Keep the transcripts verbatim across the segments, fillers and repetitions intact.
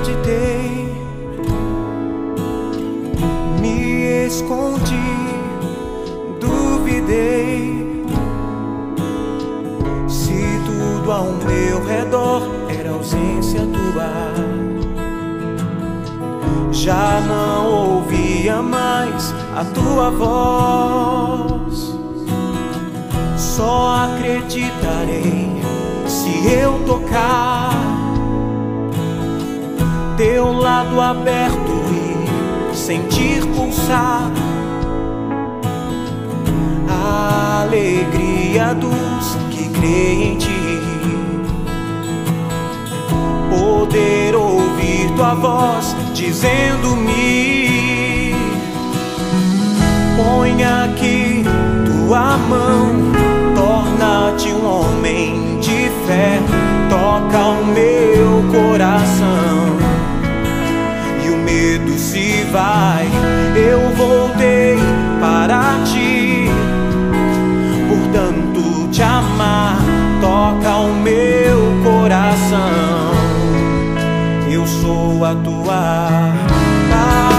acreditei, me escondi, duvidei. Se tudo ao meu redor era ausência tua, já não ouvia mais a tua voz. Só acreditarei se eu tocar teu lado aberto e sentir pulsar a alegria dos que creem em ti. Poder ouvir tua voz dizendo-me: põe aqui tua mão, torna-te um homem de fé, toca o meu coração e o medo se vai. Eu voltei para ti, por tanto te amar, toca o meu coração. Eu sou a tua paz.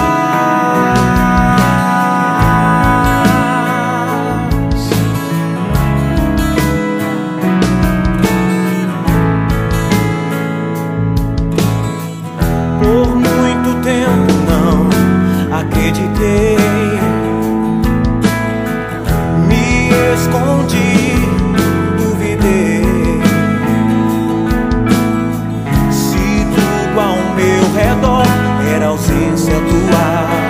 Por muito tempo não acreditei, me escondi, duvidei. Se tudo ao meu redor era ausência tua,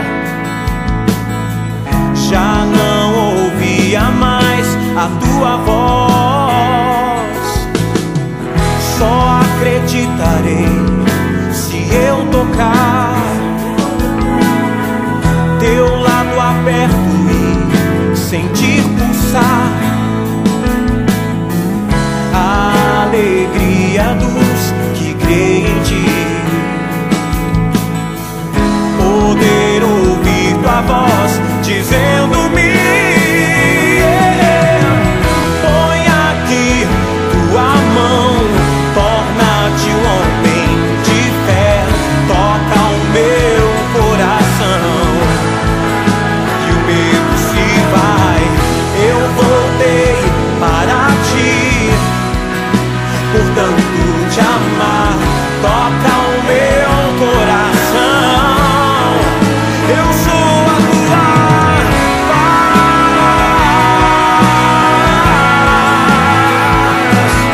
já não ouvia mais a tua voz. Só acreditarei se eu tocar teu lado aberto e sentir pulsar a alegria dos que creem em ti. Poder ouvir tua voz dizendo-me: põe aqui tua mão, torna-te um homem de fé, toca o meu coração e o medo se vai. Eu voltei para ti, por tanto te amar, toca o meu coração. Eu sou a tua paz.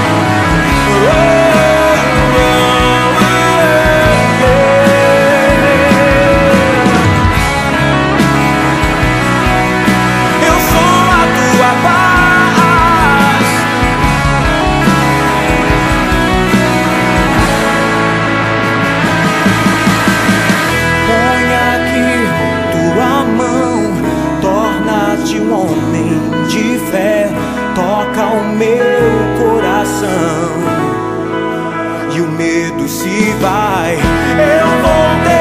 Eu sou a tua paz. Põe aqui tua mão, torna-te um homem de fé, toca o meu coração e o medo se vai. Eu voltei